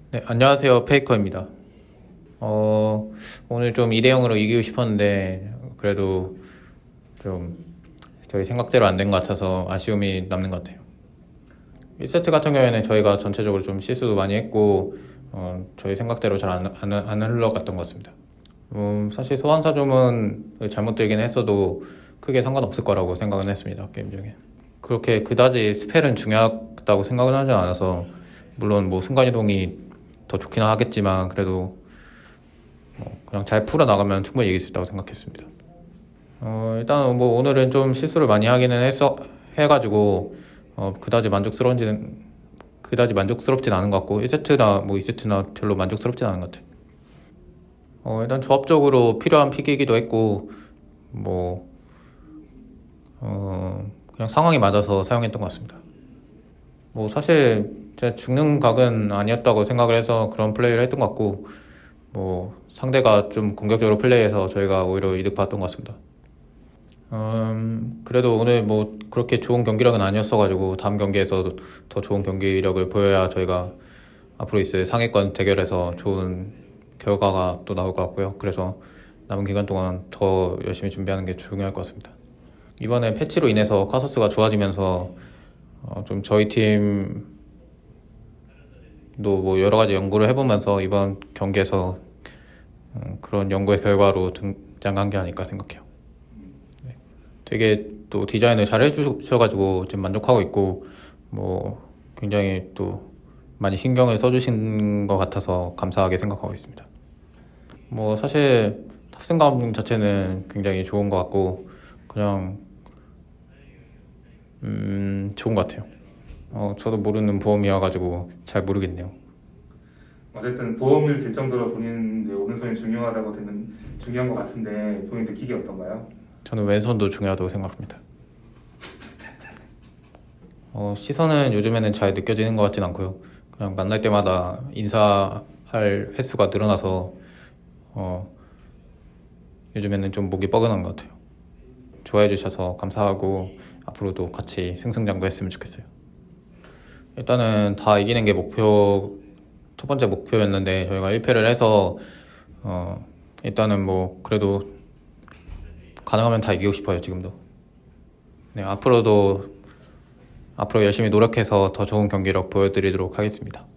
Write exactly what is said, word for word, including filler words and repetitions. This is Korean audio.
네, 안녕하세요. 페이커입니다. 어, 오늘 좀 이 대 영으로 이기고 싶었는데, 그래도 좀 저희 생각대로 안 된 것 같아서 아쉬움이 남는 것 같아요. 일 세트 같은 경우에는 저희가 전체적으로 좀 실수도 많이 했고, 어, 저희 생각대로 잘 안, 안, 안 흘러갔던 것 같습니다. 음, 사실 소환사점은 잘못되긴 했어도 크게 상관없을 거라고 생각은 했습니다. 게임 중에. 그렇게 그다지 스펠은 중요하다고 생각은 하지 않아서, 물론 뭐 순간이동이 더 좋긴 하겠지만 그래도 뭐 그냥 잘 풀어나가면 충분히 이길 수 있다고 생각했습니다. 어, 일단 뭐 오늘은 좀 실수를 많이 하기는 했어 해가지고 어, 그다지 만족스러운지는 그다지 만족스럽진 않은 것 같고 일 세트나 뭐 이 세트나 별로 만족스럽진 않은 것 같아요. 어, 일단 조합적으로 필요한 픽이기도 했고 뭐 어, 그냥 상황이 맞아서 사용했던 것 같습니다. 뭐 사실 제가 죽는 각은 아니었다고 생각을 해서 그런 플레이를 했던 것 같고 뭐 상대가 좀 공격적으로 플레이해서 저희가 오히려 이득 봤던 것 같습니다. 음, 그래도 오늘 뭐 그렇게 좋은 경기력은 아니었어가지고 다음 경기에서 더 좋은 경기력을 보여야 저희가 앞으로 있을 상위권 대결에서 좋은 결과가 또 나올 것 같고요. 그래서 남은 기간 동안 더 열심히 준비하는 게 중요할 것 같습니다. 이번에 패치로 인해서 카서스가 좋아지면서 어, 좀 저희 팀도 뭐 여러 가지 연구를 해보면서 이번 경기에서 음, 그런 연구의 결과로 등장한 게 아닐까 생각해요. 네. 되게 또 디자인을 잘 해주셔가지고 지금 만족하고 있고 뭐 굉장히 또 많이 신경을 써주신 것 같아서 감사하게 생각하고 있습니다. 뭐 사실 탑승감 자체는 굉장히 좋은 것 같고 그냥 음 좋은 것 같아요. 어 저도 모르는 보험이어가지고 잘 모르겠네요. 어쨌든 보험을 들 정도로 본인 이제 오른손이 중요하다고 듣는 중요한 것 같은데 본인 느끼기 어떤가요? 저는 왼손도 중요하다고 생각합니다. 어, 시선은 요즘에는 잘 느껴지는 것 같진 않고요. 그냥 만날 때마다 인사할 횟수가 늘어나서 어, 요즘에는 좀 목이 뻐근한 것 같아요. 좋아해 주셔서 감사하고 앞으로도 같이 승승장구했으면 좋겠어요. 일단은 다 이기는 게 목표 첫 번째 목표였는데 저희가 일 패를 해서 어, 일단은 뭐 그래도 가능하면 다 이기고 싶어요. 지금도. 네, 앞으로도 앞으로 열심히 노력해서 더 좋은 경기력 보여드리도록 하겠습니다.